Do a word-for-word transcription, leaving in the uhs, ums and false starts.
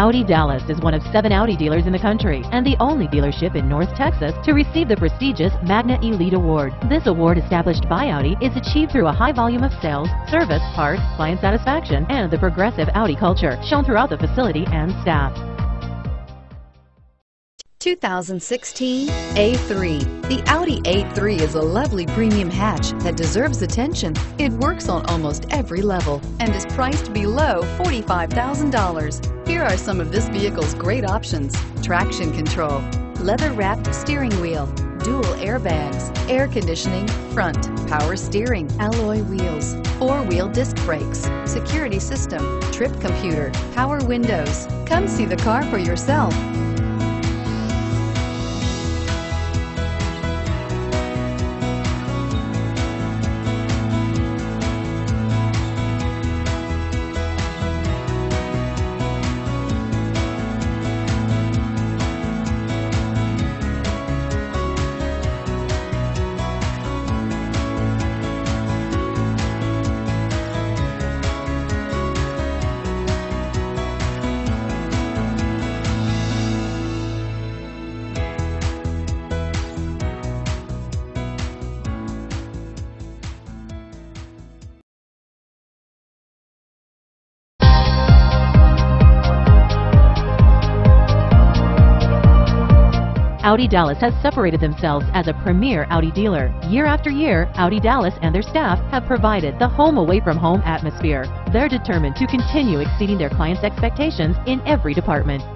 Audi Dallas is one of seven Audi dealers in the country and the only dealership in North Texas to receive the prestigious Magna Elite Award. This award, established by Audi, is achieved through a high volume of sales, service, parts, client satisfaction, and the progressive Audi culture shown throughout the facility and staff. two thousand sixteen A three. The Audi A three is a lovely premium hatch that deserves attention. It works on almost every level and is priced below forty-five thousand dollars. Here are some of this vehicle's great options: traction control, leather-wrapped steering wheel, dual airbags, air conditioning, front, power steering, alloy wheels, four-wheel disc brakes, security system, trip computer, power windows. Come see the car for yourself. Audi Dallas has separated themselves as a premier Audi dealer. Year after year, Audi Dallas and their staff have provided the home away from home atmosphere. They're determined to continue exceeding their clients' expectations in every department.